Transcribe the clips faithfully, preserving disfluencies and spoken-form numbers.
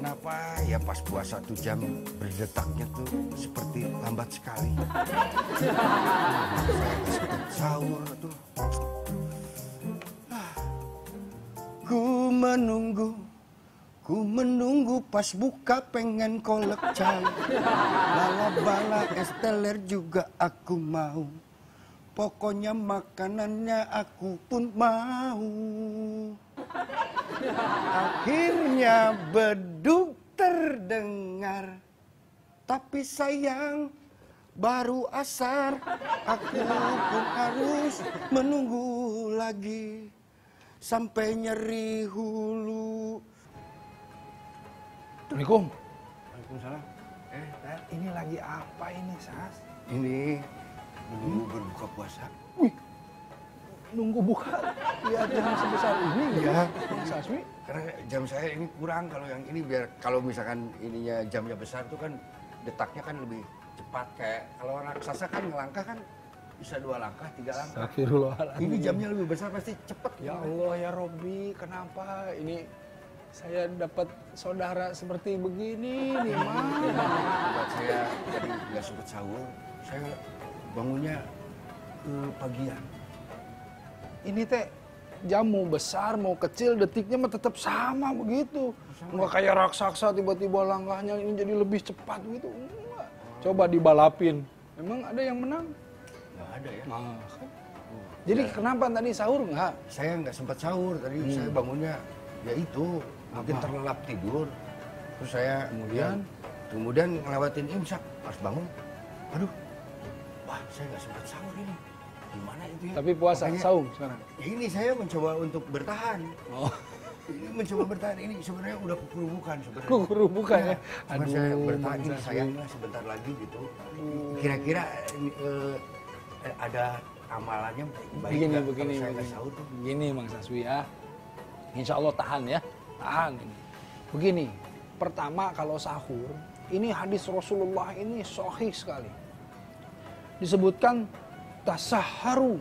kenapa ya pas puasa tuh jam berdetaknya tuh seperti lambat sekali. Saya sempet sahur tuh. Ku menunggu, ku menunggu pas buka pengen kolak cai. Bala-bala es teler juga aku mau. Pokoknya makanannya aku pun mau. Akhirnya beduk terdengar. Tapi sayang baru asar. Aku pun harus menunggu lagi. Sampai nyeri hulu. Assalamualaikum. Waalaikumsalam. Eh, Tat, ini lagi apa ini, Sas? Ini menunggu hmm? berbuka puasa. Wih, nunggu buka ya jam sebesar ini ya, Bang Sasmi? Karena jam saya ini kurang, kalau yang ini biar kalau misalkan ininya jamnya besar tuh kan detaknya kan lebih cepat, kayak kalau raksasa kan ngelangkah kan bisa dua langkah, tiga langkah. Astagfirullahaladzim. Ini jamnya lebih besar pasti cepet. Ya Allah ya Robbi, kenapa ini saya dapat saudara seperti begini nih, Mas? Buat saya tadi nggak sempet sahur, saya bangunnya uh, pagian. Ini teh jamu besar mau kecil detiknya mah tetap sama begitu. Nggak kayak raksasa tiba-tiba langkahnya ini jadi lebih cepat gitu. Enggak. Coba dibalapin. Emang ada yang menang? Nggak ada ya. Nah, kan? Jadi ya. Kenapa tadi sahur nggak? Saya nggak sempat sahur tadi, hmm. saya bangunnya ya itu mungkin apa? Terlelap tidur. Terus saya kemudian kemudian ngelewatin imsak pas bangun. Aduh, wah saya nggak sempat sahur ini. Gimana itu ya? Tapi puasa, makanya, saum sekarang? Ya ini saya mencoba untuk bertahan. Oh. Ini mencoba bertahan, ini sebenarnya udah kukurubukan sebenarnya. Kukurubukan ya? ya? Aduh, saya bertahan, ini sayangnya sebentar lagi gitu. Kira-kira uh, ada amalannya baik begini, gak begini, kalau saya begini. sahur tuh? Begini Bang Saswi ya. Insya Allah tahan ya. Tahan ini. Begini, pertama kalau sahur, ini hadis Rasulullah ini sahih sekali. Disebutkan tasaharu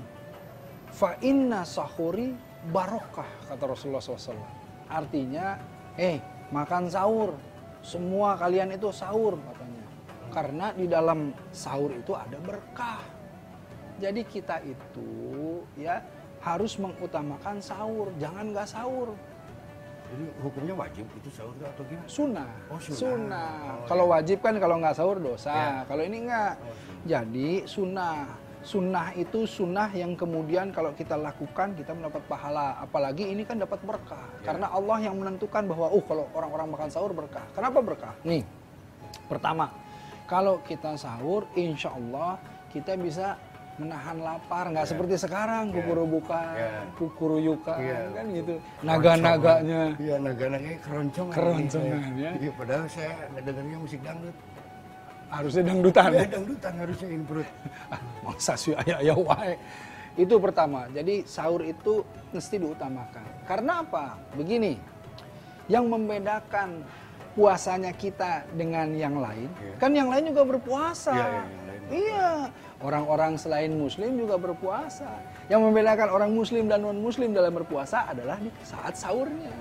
fa inna sahuri barokah, kata Rasulullah shallallahu alaihi wasallam. Artinya, eh makan sahur, semua kalian itu sahur katanya. Karena di dalam sahur itu ada berkah. Jadi kita itu ya harus mengutamakan sahur, jangan nggak sahur. Jadi hukumnya wajib itu sahur atau gimana? Sunnah. Oh, sunnah. Sunnah. Oh, kalau ya. wajib kan kalau nggak sahur dosa. Ya. Kalau ini nggak. Oh, jadi sunnah. Sunnah itu sunnah yang kemudian kalau kita lakukan kita mendapat pahala. Apalagi ini kan dapat berkah. Ya. Karena Allah yang menentukan bahwa oh kalau orang-orang makan sahur berkah. Kenapa berkah? Nih, pertama, kalau kita sahur insya Allah kita bisa menahan lapar. Nggak ya. Seperti sekarang, ya. kukurubukan, ya. kukuruyukan, ya. kan gitu. Naga-naganya. Iya, naga-naganya keroncongan. Keroncongan ya. Iya, padahal saya dengarnya musik dangdut. Harusnya dangdutan ya? Dangdutan harusnya ini perut. Masa sih ayah-ayah wae. Itu pertama. Jadi sahur itu mesti diutamakan. Karena apa? Begini. Yang membedakan puasanya kita dengan yang lain. Yeah. Kan yang lain juga berpuasa. Yeah, yeah, yang lain iya. Orang-orang selain muslim juga berpuasa. Yang membedakan orang muslim dan non-muslim dalam berpuasa adalah di saat sahurnya.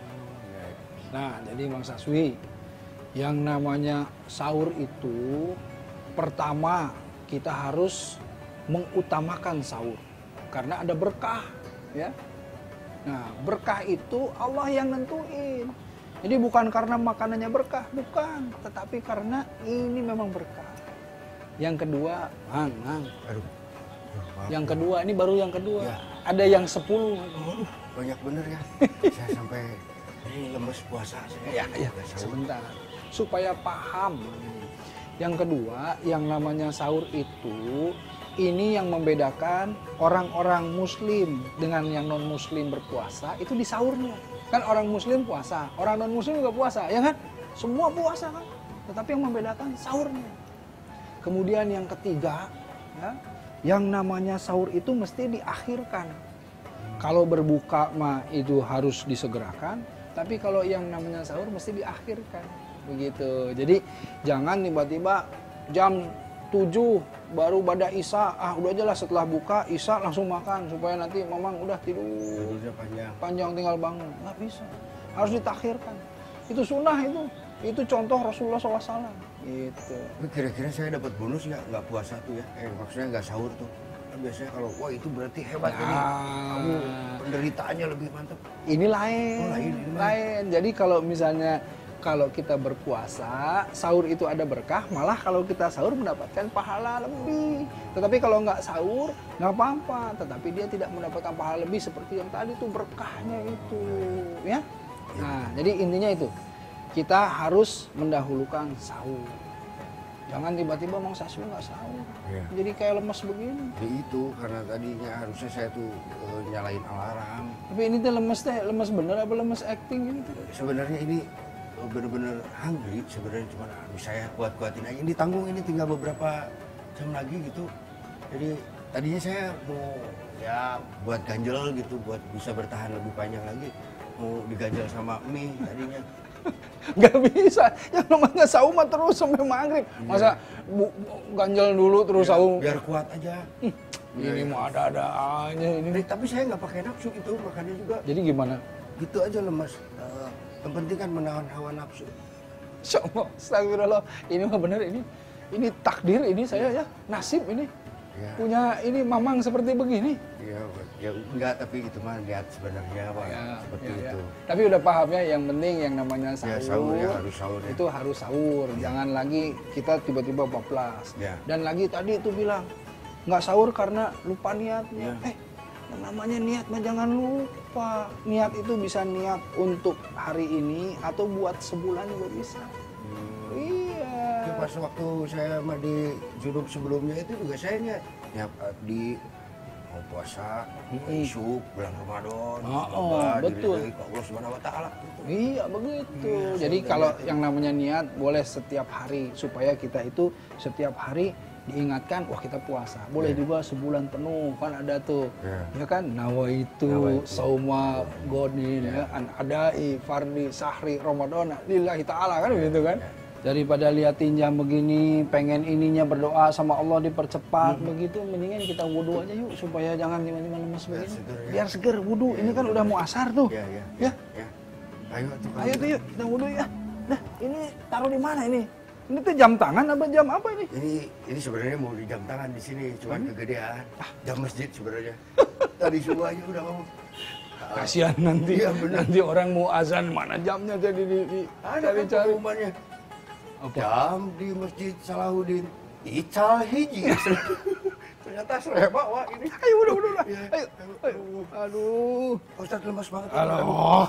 Nah, jadi Bang Saswi, yang namanya sahur itu pertama kita harus mengutamakan sahur karena ada berkah ya. Nah, berkah itu Allah yang nentuin. Jadi bukan karena makanannya berkah, bukan, tetapi karena ini memang berkah. Yang kedua, Mang, Mang. Aduh. Yang kedua, ini baru yang kedua. Ya. Ada yang sepuluh. Oh, banyak bener ya. Saya sampai ini lemes puasa saya. Ya, ya, sebentar. Supaya paham. Yang kedua, yang namanya sahur itu, ini yang membedakan orang-orang muslim dengan yang non-muslim berpuasa, itu di sahurnya. Kan orang muslim puasa, orang non-muslim juga puasa, ya kan? Semua puasa kan? Tetapi yang membedakan sahurnya. Kemudian yang ketiga, ya, yang namanya sahur itu mesti diakhirkan. Kalau berbuka mah itu harus disegerakan, tapi kalau yang namanya sahur mesti diakhirkan. Begitu. Jadi jangan tiba-tiba jam tujuh baru pada isya, ah udah aja lah setelah buka isya langsung makan supaya nanti mamang udah tidur. Tidurnya panjang. Panjang tinggal bangun. Nggak bisa. Harus ditakhirkan. Itu sunnah itu. Itu contoh Rasulullah shallallahu alaihi wasallam. Gitu. Kira-kira saya dapat bonus nggak nggak puasa tuh ya? Eh maksudnya nggak sahur tuh. Kan biasanya kalau wah itu berarti hebat Nah. ini. Kamu penderitaannya lebih mantap. Ini lain, Oh, lain, ini lain. Jadi kalau misalnya kalau kita berpuasa, sahur itu ada berkah, malah kalau kita sahur mendapatkan pahala lebih. Tetapi kalau nggak sahur, nggak apa-apa. Tetapi dia tidak mendapatkan pahala lebih seperti yang tadi tuh berkahnya itu, ya. Nah, jadi intinya itu, kita harus mendahulukan sahur. Jangan tiba-tiba Mang Sasmi nggak sahur, Iya. jadi kayak lemes begini. Ya itu karena tadinya harusnya saya tuh eh, nyalain alarm. Tapi ini tuh lemes teh, lemes bener apa lemes acting ini tuh? Sebenarnya ini eh, bener-bener hungry sebenarnya, cuma aduh saya kuat-kuatin aja. Ini tanggung, ini tinggal beberapa jam lagi gitu. Jadi tadinya saya mau ya buat ganjel gitu, buat bisa bertahan lebih panjang lagi, mau diganjel sama mie tadinya. Nggak bisa, yang namanya sahur mah terus sampai maghrib. Masa bu, bu- ganjel dulu terus Ya, sahur? biar kuat aja. Ini mah ada-ada aja ini. Eh, tapi saya nggak pakai nafsu itu, makanya juga Jadi gimana? gitu aja lemas. Eh, yang penting kan menahan hawa nafsu. Insya Allah, astagfirullah. Ini mah bener ini. Ini takdir ini saya ya, nasib ini. Ya, Punya ini mamang seperti begini. ya, ya enggak, tapi itu mah lihat sebenarnya Pak, Ya, seperti ya, ya. itu. Tapi udah paham ya, yang penting yang namanya Ya sahur, sahur ya harus sahur ya. itu harus sahur. Jangan lagi kita tiba-tiba bablas. Ya. Dan lagi tadi itu bilang nggak sahur karena lupa niatnya. Ya. Eh, yang namanya niat mah jangan lupa. Niat itu bisa niat untuk hari ini atau buat sebulan juga bisa. Hmm. Iya. Ya, pas waktu saya mah di junub sebelumnya itu juga saya niat niat eh, di mau puasa, Mm-mm. isuk, bulan Ramadan, Oh, semoga oh, betul. diridhoi ke Allah Subhanahu wa taala gitu. Iya begitu. Iya, Jadi saya kalau udah lihat. yang namanya niat boleh setiap hari supaya kita itu setiap hari diingatkan wah kita puasa. Boleh Iya. juga sebulan penuh kan ada tuh. Iya. Ya kan nawaitu Nawaitu. sauma godin ya an adai fardi sahri Ramadan lillahi taala kan begitu kan. Iya. Daripada liatin jam begini, pengen ininya berdoa sama Allah dipercepat Hmm. begitu, mendingan kita wudhu aja yuk supaya jangan tiba-tiba lemes Biar begini. seger, ya. Biar seger wudhu. Iya, Ini kan iya. udah mau asar tuh. Ya, ya, Ya. ya. Ayo tuh. kalau Ayo gitu. tuh yuk, kita wudhu ya. Nah, ini taruh di mana ini? Ini tuh jam tangan apa jam apa ini? Ini ini sebenarnya mau di jam tangan di sini, cuman Hmm? kegedean. Jam masjid sebenarnya. Tadi subuh aja udah mau. Kasihan nanti, Iya, bener. nanti orang mau azan mana jamnya jadi di, di Ada kan cari-cari. pengumumannya. Apa? Jam di Masjid Salahuddin. Ical hiji. Ternyata saya bawa ini. Ayo udah udah udah. Iya. Ayo, ayo. Aduh. Ustaz lemas banget. Halo.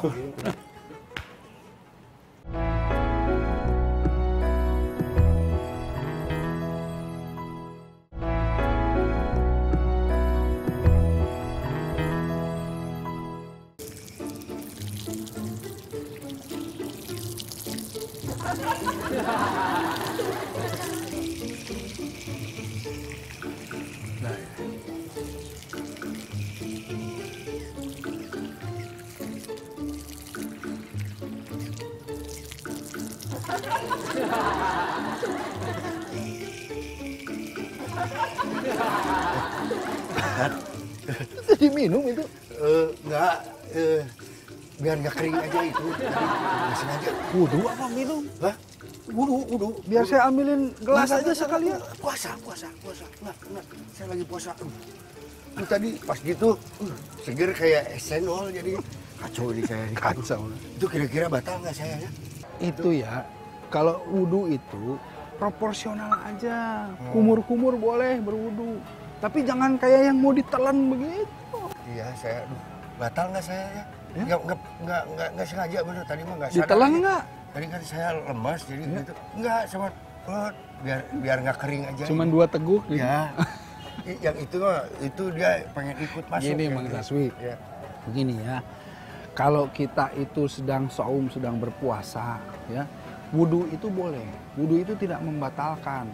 Jadi minum itu. Eh, enggak, eh, biar nggak kering aja itu. Tadi nggak sengaja. Wudhu apa minum? Hah? Wudu, wudu. Biar saya ambilin gelas Nggak, aja nggak, sekalian. nggak. Puasa, puasa, puasa. Enggak, enggak. Saya lagi puasa. Uh. Itu tadi pas gitu, uh, seger kayak es cendol jadi kacau nih saya. nih. Kacau. Itu kira-kira batal nggak saya ya? Itu ya, kalau wudhu itu proporsional aja. Kumur-kumur boleh berwudhu. Tapi jangan kayak yang mau ditelan begitu. Iya, saya aduh, batal nggak saya ya? Ya? Nggak, nggak, nggak, nggak, nggak sengaja bener tadi mah nggak sadar. Ditelan aja. nggak? Tadi kan saya lemas jadi Ya. gitu. Enggak, sama oh, biar biar nggak kering aja. Cuman dua teguk gitu. Ya. I- yang itu mah itu dia pengen ikut masuk. Gini yang Mang itu. Saswi. Ya. Begini ya, kalau kita itu sedang saum, sedang berpuasa, ya, wudhu itu boleh. Wudhu itu tidak membatalkan.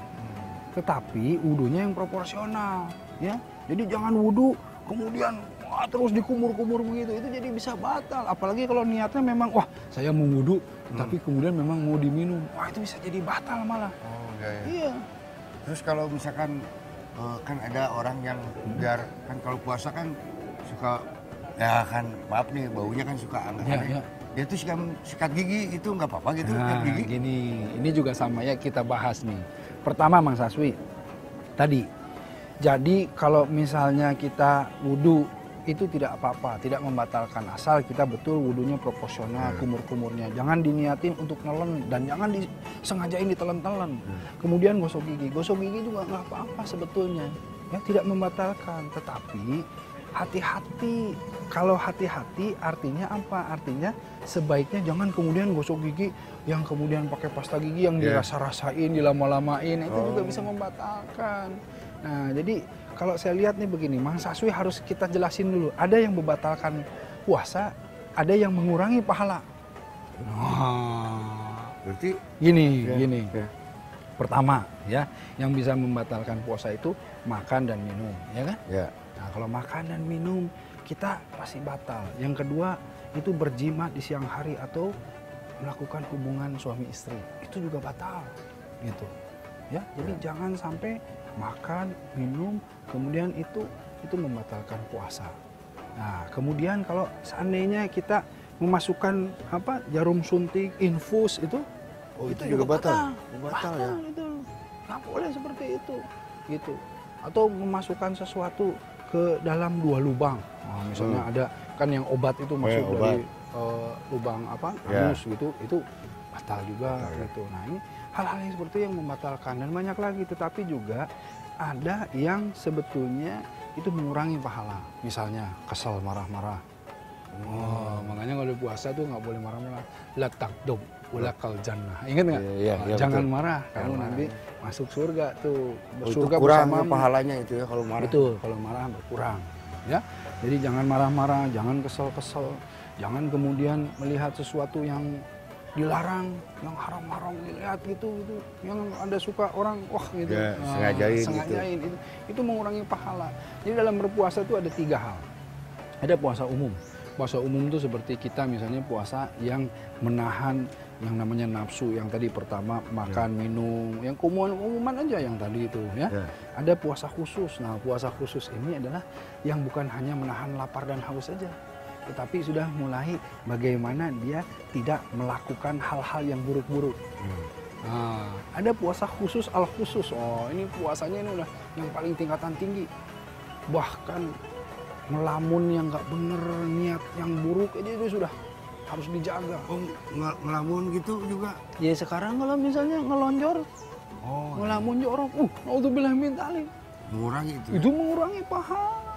Tetapi wudhunya yang proporsional, ya. Jadi jangan wudhu kemudian wah, terus dikumur-kumur begitu, itu jadi bisa batal. Apalagi kalau niatnya memang wah saya mau wudhu, tapi kemudian memang mau diminum, wah itu bisa jadi batal malah. Oh, iya, ya. Iya. Terus kalau misalkan eh, kan ada orang yang biar kan kalau puasa kan suka ya kan maaf nih baunya kan suka aneh Ya, aneh. ya. dia tuh sikat, sikat gigi itu nggak apa-apa gitu, sikat Nah, gigi. gini, ini juga sama ya kita bahas nih. Pertama Mang Saswi, tadi, jadi kalau misalnya kita wudhu itu tidak apa-apa, tidak membatalkan asal kita betul wudhunya proporsional, Hmm. kumur-kumurnya. Jangan diniatin untuk nelen dan jangan disengajain ditelan-telan. Hmm. Kemudian gosok gigi, gosok gigi juga nggak apa-apa sebetulnya, ya tidak membatalkan. Tetapi hati-hati. Kalau hati-hati artinya apa? Artinya sebaiknya jangan kemudian gosok gigi yang kemudian pakai pasta gigi yang Yeah. dirasa-rasain, dilama-lamain, itu Oh. juga bisa membatalkan. Nah, jadi kalau saya lihat nih begini, Mang Saswi harus kita jelasin dulu. Ada yang membatalkan puasa, ada yang mengurangi pahala. Nah, Berarti gini, ya, gini. ya. Pertama, ya, yang bisa membatalkan puasa itu makan dan minum, ya kan? Ya. Nah, kalau makan dan minum kita pasti batal. Yang kedua, itu berjima di siang hari atau melakukan hubungan suami istri, itu juga batal, gitu. Ya, jadi Ya. jangan sampai makan, minum, kemudian itu itu membatalkan puasa. Nah, kemudian kalau seandainya kita memasukkan apa jarum suntik, infus itu, Oh, itu juga batal. Batal ya. itu, nggak boleh seperti itu, gitu. Atau memasukkan sesuatu ke dalam dua lubang. Nah, misalnya Hmm. ada kan yang obat itu masuk obat. dari eh, lubang apa Ya. anus gitu, itu batal juga Batal, ya. gitu. Nah, ini hal-hal yang seperti itu yang membatalkan dan banyak lagi. Tetapi juga ada yang sebetulnya itu mengurangi pahala. Misalnya kesal marah-marah. Oh, makanya kalau puasa tuh nggak boleh marah-marah. La takdub ulakal jannah. Ingat nggak? Iya, iya, Oh, iya, jangan betul. marah, kamu Jangan nanti masuk surga tuh. Oh, itu Surga kurang bersamamu. pahalanya itu ya kalau marah. Betul, kalau marah berkurang. Ya, jadi jangan marah-marah, jangan kesel-kesel, jangan kemudian melihat sesuatu yang dilarang, yang haram-haram dilihat gitu, gitu. Yang ada suka orang, wah gitu. Ya, Nah, sengajain gitu. sengajain itu, itu mengurangi pahala. Jadi dalam berpuasa itu ada tiga hal. Ada puasa umum. Puasa umum itu seperti kita misalnya puasa yang menahan yang namanya nafsu, yang tadi pertama makan, minum, yang umuman aja yang tadi itu ya. Ya. Ada puasa khusus. Nah, puasa khusus ini adalah yang bukan hanya menahan lapar dan haus saja, tetapi sudah mulai bagaimana dia tidak melakukan hal-hal yang buruk-buruk. Hmm. Nah, ada puasa khusus al khusus. Oh, ini puasanya ini udah yang paling tingkatan tinggi. Bahkan melamun yang nggak bener, niat yang buruk, ini itu sudah harus dijaga. Oh, ng- ngelamun gitu juga. Ya sekarang kalau misalnya ngelonjor, Oh, ngelamun jorok, uh, naudzubillah min dzalik. mengurangi itu. Itu mengurangi pahala.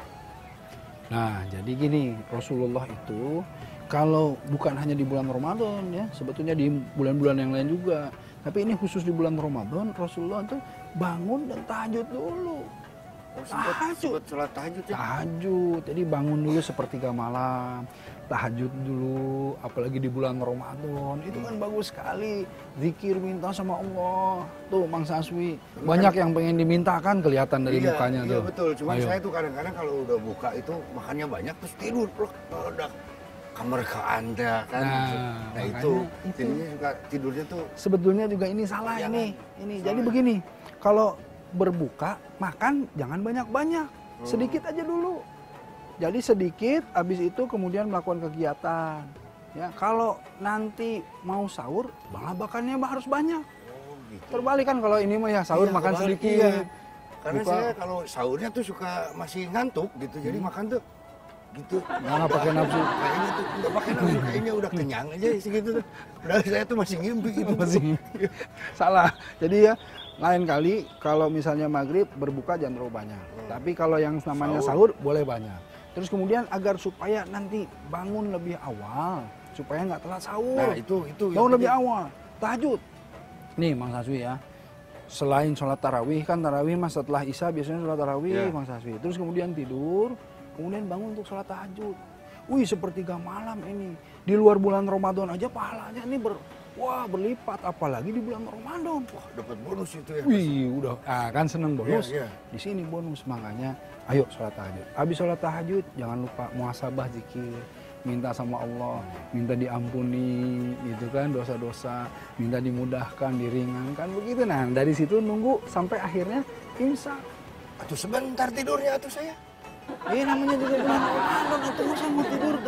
Nah, jadi gini, Rasulullah itu kalau bukan hanya di bulan Ramadan ya, sebetulnya di bulan-bulan yang lain juga. Tapi ini khusus di bulan Ramadan, Rasulullah itu bangun dan tahajud dulu. Oh, sempat, Tahajud. sempat sholat tahajud ya. Tahajud, jadi bangun dulu sepertiga malam, tahajud dulu, apalagi di bulan Ramadan, itu kan bagus sekali. Zikir, minta sama Allah. Tuh, Mang Saswi, banyak yang pengen dimintakan kelihatan dari Iya, mukanya iya tuh. betul. Cuman Ayo. saya tuh kadang-kadang kalau udah buka itu makannya banyak terus tidur. Loh, udah kamar ke anda kan. Nah, Nah, makanya itu, itu. jadinya juga tidurnya tuh Sebetulnya juga ini salah Jangan. ini. Ini Salah jadi ya. begini, kalau berbuka makan jangan banyak-banyak, Hmm. sedikit aja dulu. Jadi sedikit, habis itu kemudian melakukan kegiatan. Ya, kalau nanti mau sahur, makannya harus banyak. oh, gitu. Terbalik kan kalau ini mah ya sahur Iya, makan kebalik, sedikit. iya. Karena Buka. saya kalau sahurnya tuh suka masih ngantuk gitu. Jadi Hmm. makan tuh gitu. Nggak, nggak pakai nafsu. Kayaknya tuh nggak pakai nafsu, kayaknya udah kenyang aja segitu tuh. Udah saya tuh masih ngimpi gitu. Masih salah. Jadi ya lain kali kalau misalnya maghrib berbuka jangan terlalu banyak. Hmm. Tapi kalau yang namanya Sahur. sahur boleh banyak. Terus kemudian agar supaya nanti bangun lebih awal, supaya nggak telat sahur. Nah, itu itu yang Bangun lebih penting. awal, tahajud. Nih Mang Saswi ya, selain sholat tarawih, kan tarawih mas setelah isya biasanya sholat tarawih Ya. Mang Saswi. Terus kemudian tidur, kemudian bangun untuk sholat tahajud. Wih, sepertiga malam ini. Di luar bulan Ramadan aja pahalanya ini ber, wah berlipat, apalagi di bulan Ramadan. Wah, Dapat bonus itu ya. wih, udah, ah, kan seneng bonus. Iya, iya. Di sini bonus, makanya ayo sholat tahajud. Habis sholat tahajud, jangan lupa muhasabah zikir. Minta sama Allah, minta diampuni, gitu kan, dosa-dosa, minta dimudahkan, diringankan, begitu. Nah, dari situ nunggu sampai akhirnya imsak. Atuh sebentar tidurnya atuh saya. Eh, namanya juga bulan Ramadan, itu masa mau tidur terus.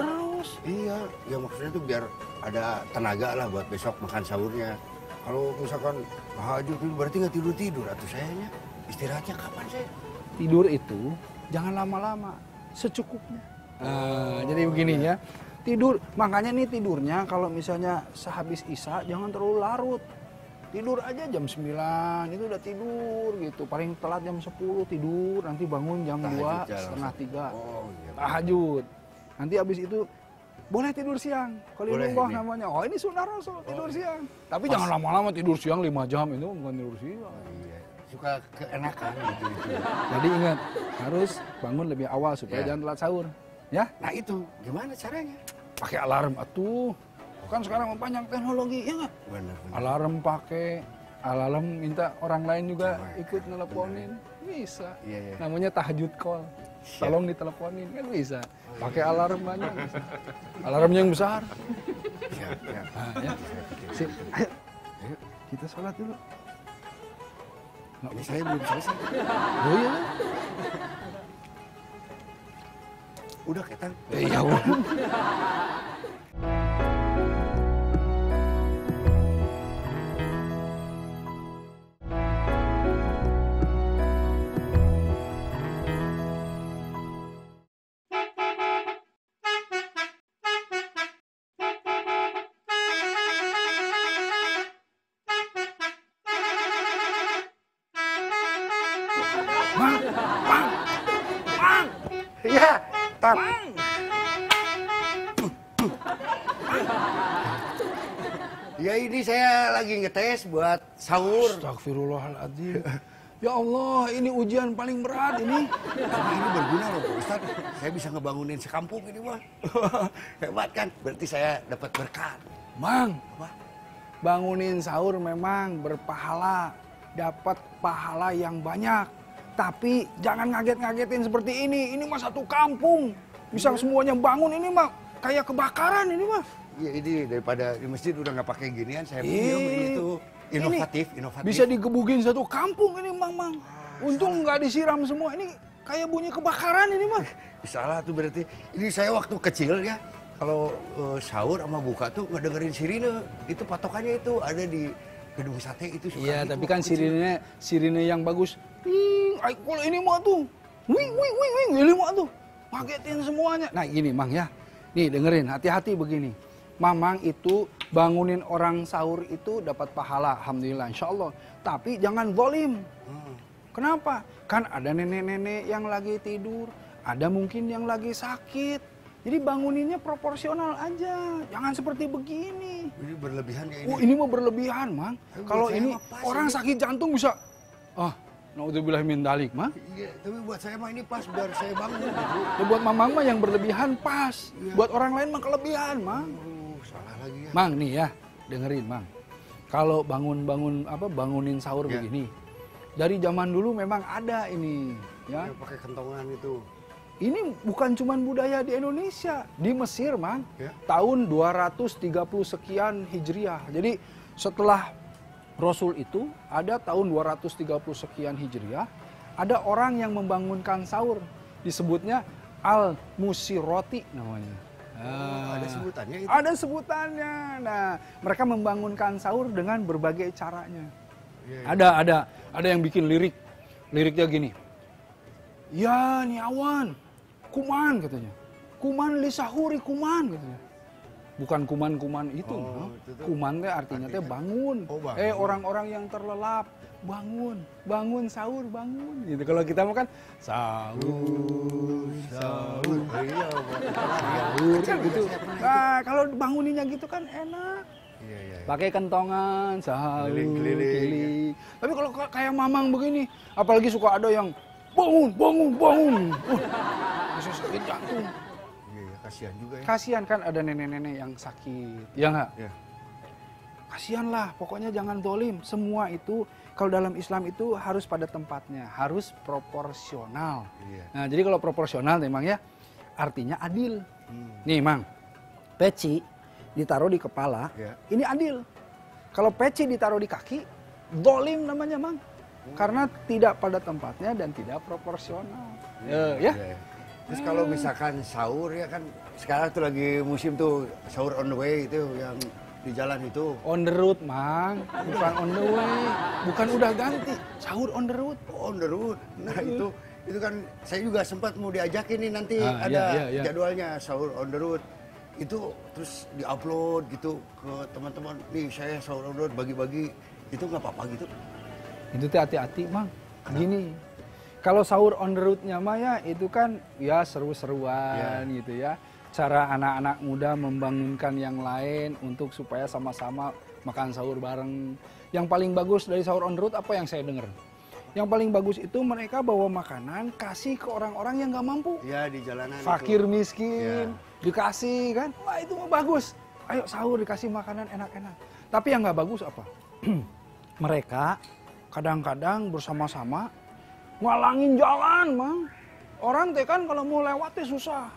bos. Iya, ya maksudnya tuh biar ada tenaga lah buat besok makan sahurnya. Kalau misalkan tahajud itu berarti nggak tidur-tidur. Atau sayanya istirahatnya kapan saya? Tidur itu jangan lama-lama, secukupnya. Nah, jadi begini ya. Tidur, makanya nih tidurnya kalau misalnya sehabis Isya jangan terlalu larut. Tidur aja jam sembilan, itu udah tidur gitu. Paling telat jam sepuluh tidur, nanti bangun jam dua, setengah tiga. Oh, iya. Tahajud. Nanti habis itu boleh tidur siang. Kalau Boleh ini Allah ini. namanya. Oh, ini sunnah Rasul, tidur Oh, siang. Tapi pas. jangan lama-lama tidur siang lima jam, itu bukan tidur siang. Oh, iya. Suka keenakan gitu, gitu. Jadi ingat, harus bangun lebih awal supaya Ya. jangan telat sahur. Ya, Nah itu gimana caranya? pakai alarm atuh. Kan sekarang banyak teknologi, ya nggak? Benar, benar. Alarm pakai, alarm minta orang lain juga Coba, ikut nelponin, bisa. Iya, iya. Namanya tahajud call. Siap. Tolong diteleponin kan bisa. Pakai alarm banyak bisa. Alarmnya yang besar. Siap, siap. Nah, ya. Sip. Ayo. Ayo, kita sholat dulu. Ini saya belum selesai. Oh iya. Udah ketang. Iya, udah. Bang, bang, bang. Iya, Tan. Ya ini saya lagi ngetes buat sahur. Astagfirullahaladzim. Ya Allah, ini ujian paling berat ini. Tapi ini berguna loh Pak Ustaz. Saya bisa ngebangunin sekampung ini mah. Hebat kan? Berarti saya dapat berkat. Mang, Apa? bangunin sahur memang berpahala. Dapat pahala yang banyak. Tapi jangan ngaget-ngagetin seperti ini. Ini mah satu kampung. Bisa semuanya bangun ini mah kayak kebakaran ini mah. Iya ini daripada di masjid udah nggak pakai ginian, saya Ih, pinjam ini tuh inovatif, ini inovatif. Bisa digebukin satu kampung ini mang mang. Untung nggak disiram semua. Ini kayak bunyi kebakaran ini mah. Salah tuh berarti. Ini saya waktu kecil ya, kalau eh, sahur sama buka tuh ngedengerin sirine. Itu patokannya itu ada di gedung sate itu suka Iya, gitu tapi kan waktu kecil. sirine sirine yang bagus. Wing, ay, kalau ini mah tuh, wing wing wing wing, ini mah tuh, ngagetin semuanya. Nah gini mang ya, nih dengerin, hati-hati begini. Mamang itu bangunin orang sahur itu dapat pahala, alhamdulillah, insya Allah. Tapi jangan zolim. Hmm. Kenapa? Kan ada nenek-nenek yang lagi tidur, ada mungkin yang lagi sakit. Jadi banguninnya proporsional aja, jangan seperti begini. Ini berlebihan ya ini. Oh ini mah berlebihan, Mang. Tapi Kalau buat saya ini mah pas orang ini. sakit jantung bisa, ah, naudzubillah min dalik, Mang. Iya, tapi buat saya mah ini pas biar saya bangun gitu. Ya, buat mamang mah yang berlebihan pas. Iya. Buat orang lain mah kelebihan, Mang. Uh, salah lagi ya. Mang nih ya, dengerin, Mang. Kalau bangun-bangun apa bangunin sahur Ya. begini. Dari zaman dulu memang ada ini, ya. Ya, pakai kentongan itu. Ini bukan cuma budaya di Indonesia, di Mesir, Mang. Ya. Tahun dua ratus tiga puluh sekian Hijriah. Jadi setelah Rasul itu ada tahun dua ratus tiga puluh sekian Hijriah, ada orang yang membangunkan sahur. Disebutnya Al-Musiroti namanya. Oh, ada sebutannya itu. Ada sebutannya. Nah, mereka membangunkan sahur dengan berbagai caranya. Iya, iya. Ada, ada, ada yang bikin lirik. Liriknya gini. Ya, nih awan, kuman katanya. Kuman li sahuri kuman katanya. Bukan kuman-kuman itu, Oh, no. itu tuh Kuman teh artinya teh artinya- bangun. Oh, bangun. Eh orang-orang yang terlelap, bangun, bangun sahur, bangun. Gitu. Kalau kita mah kan sahur, sahur, Oh, iya, Pak. sahur Kecil gitu. juga saya pernah Nah, kalau banguninnya gitu kan enak. Iya, iya. iya. Pakai kentongan, sahur, Keliling-keliling, keliling. Tapi kalau ka- kayak mamang begini, apalagi suka ada yang bangun, bangun, bangun. Uh, bisa sakit jantung. Iya, iya, kasihan juga ya. Kasihan kan ada nenek-nenek yang sakit, ya nggak? Ya. Kasihan lah, pokoknya jangan dolim. Semua itu, kalau dalam Islam itu harus pada tempatnya, harus proporsional. Iya. Nah, jadi kalau proporsional memang ya, artinya adil. Hmm. Nih, Mang, peci ditaruh di kepala, Ya. ini adil. Kalau peci ditaruh di kaki, dolim namanya, Mang. Karena tidak pada tempatnya dan tidak proporsional. Eh, ya? Iya. Terus kalau misalkan sahur ya kan sekarang tuh lagi musim tuh sahur on the way itu yang di jalan itu. On the road, Mang. Bukan on the way. Bukan udah ganti. Sahur on the road. Oh, on the road. Nah itu itu kan saya juga sempat mau diajakin nih nanti Ah, ada iya, iya, iya. jadwalnya sahur on the road. Itu terus diupload gitu ke teman-teman. Nih saya sahur on the road bagi-bagi. Itu nggak apa-apa gitu. Itu teh hati-hati, Mang. Gini. Kalau sahur on the road-nya mah ya itu kan ya seru-seruan Ya. gitu ya. Cara anak-anak muda membangunkan yang lain untuk supaya sama-sama makan sahur bareng. Yang paling bagus dari sahur on the road apa yang saya dengar? Yang paling bagus itu mereka bawa makanan kasih ke orang-orang yang nggak mampu. Ya di jalanan Fakir itu. miskin, dikasih kan. Wah itu mah bagus. Ayo sahur dikasih makanan enak-enak. Tapi yang nggak bagus apa? Mereka kadang-kadang bersama-sama ngalangin jalan, Mang. Orang teh kan kalau mau lewat teh susah.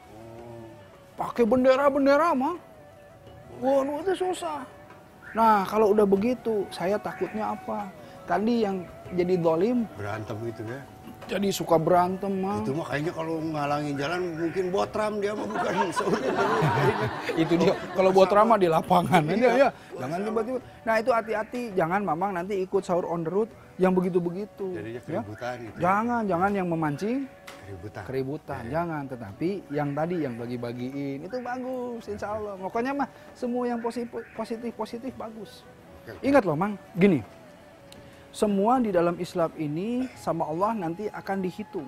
Pakai bendera-bendera, Mang. Waduh, itu susah. Nah, kalau udah begitu, saya takutnya apa? Tadi yang jadi dolim, Berantem gitu ya. jadi suka berantem, Mang. Itu mah kayaknya kalau ngalangin jalan mungkin botram dia mah bukan sahur. Itu dia. Kalau buat ramah di lapangan aja ya. Jangan tiba-tiba. Nah, itu hati-hati. Jangan Mamang nanti ikut sahur on the road yang begitu-begitu. Jadinya Ya. keributan gitu. Jangan, jangan yang memancing Keributan. keributan. Jangan, tetapi yang tadi yang bagi-bagiin itu bagus, insya Allah. Pokoknya mah semua yang positif positif positif bagus. Ingat loh, Mang, gini. Semua di dalam Islam ini sama Allah nanti akan dihitung.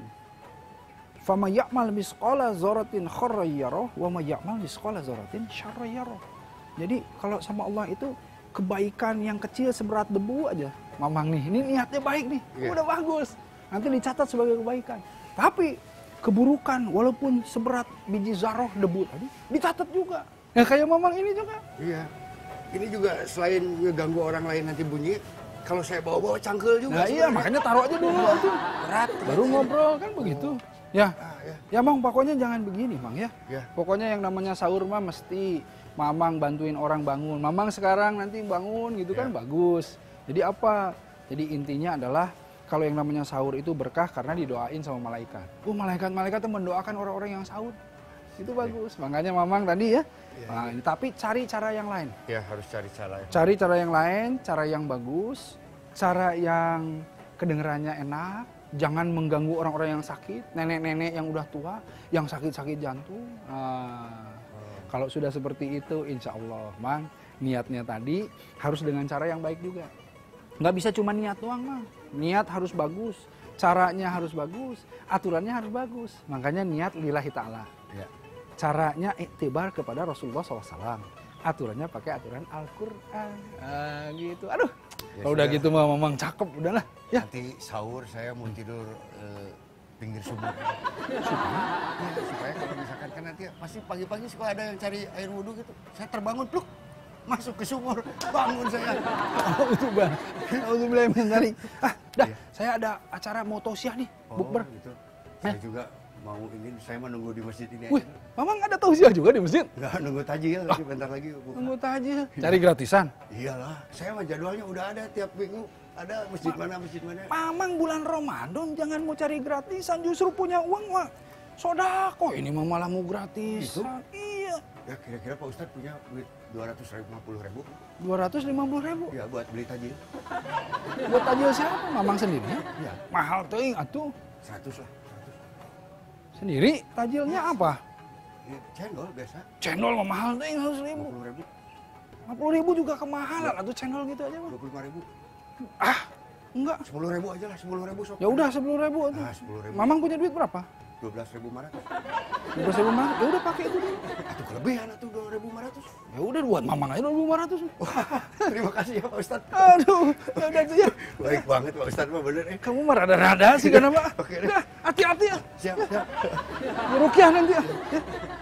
Fama ya'mal misqala dzarratin khairan yarah wa ma ya'mal misqala dzarratin syarran yarah. Jadi kalau sama Allah itu kebaikan yang kecil seberat debu aja. Mamang nih, ini niatnya baik nih. Iya. Udah bagus. Nanti dicatat sebagai kebaikan. Tapi keburukan walaupun seberat biji zarah debu tadi dicatat juga. Ya kayak Mamang ini juga. Iya. Ini juga selain ngeganggu orang lain nanti bunyi, kalau saya bawa-bawa cangkel juga. Nah iya, sebenarnya. makanya taruh aja dulu tuh. Berat. Baru ngobrol kan begitu. Ya. Ah, ya. Ya Mang, pokoknya jangan begini, Mang ya. Ya. Pokoknya yang namanya sahur mah mesti Mamang bantuin orang bangun. Mamang sekarang nanti bangun gitu kan Ya. bagus. Jadi apa? Jadi intinya adalah kalau yang namanya sahur itu berkah karena didoain sama malaikat. Oh, malaikat-malaikat tuh mendoakan orang-orang yang sahur. Itu bagus. Makanya Mamang tadi ya. Ya, Nah, ini, tapi cari cara yang lain. Ya harus cari cara. Cari cara yang lain, cara yang bagus, cara yang kedengarannya enak, jangan mengganggu orang-orang yang sakit, nenek-nenek yang udah tua, yang sakit-sakit jantung. Nah, kalau sudah seperti itu, insya Allah, Mang, niatnya tadi harus dengan cara yang baik juga. Nggak bisa cuma niat doang, Mang. Niat harus bagus, caranya harus bagus, aturannya harus bagus. Makanya niat lillahi ta'ala. Ya. Caranya iktibar kepada Rasulullah shallallahu alaihi wasallam. Aturannya pakai aturan Al-Quran. Ah, gitu. Aduh, Ya kalau udah sudah. gitu mah Mamang cakep, udahlah. Ya, Nanti sahur saya mau tidur eh, pinggir sumur. Supaya? Ya, supaya kalau misalkan kan nanti pasti pagi-pagi suka ada yang cari air wudhu gitu. Saya terbangun, pluk, masuk ke sumur, bangun saya. oh, itu bang. Oh, itu belum tadi. Ah, dah, Iya. saya ada acara mau tausiah nih, bukber. gitu. Saya juga mau ini, saya menunggu di masjid ini Wih, aja. Mamang ada tausiah juga di masjid? Enggak, nunggu tajil lagi, bentar lagi buka. Tunggu aja. Cari gratisan. Iyalah, saya mah jadwalnya udah ada tiap minggu. Ada masjid mana, masjid mana. Mamang bulan Ramadan jangan mau cari gratisan, justru punya uang mah. Sodako, ini mah malah mau gratisan. Iya. Ya kira-kira Pak Ustadz punya duit dua ratus lima puluh ribu? dua ratus lima puluh ribu. Ya buat beli tajil. Buat tajil siapa? Mamang sendiri? Ya, Mahal tuh atuh. seratus lah. seratus. Sendiri tajilnya apa? Ya, cendol biasa, Cendol mah mahal tuh harus ribu. lima puluh ribu, lima puluh ribu juga kemahalan atau cendol gitu aja mah. dua puluh lima ribu. Ah, enggak. sepuluh ribu aja lah, sepuluh ribu sok. Ya udah sepuluh ribu tuh. Ah, sepuluh ribu. Mamang punya duit berapa? dua belas ribu lima ratus. dua belas ribu mah. Ya udah pakai itu dulu. Itu kelebihan atau dua ribu lima ratus. Ya udah buat Mamang aja dua ribu lima ratus. Terima kasih ya Pak Ustadz. Aduh, ya udah tuh ya. Baik banget Pak Ustadz mah bener eh. Kamu mah rada-rada sih kenapa? Oke deh. Udah, hati-hati ya. Siap, siap. Rukiah nanti ya. Ya.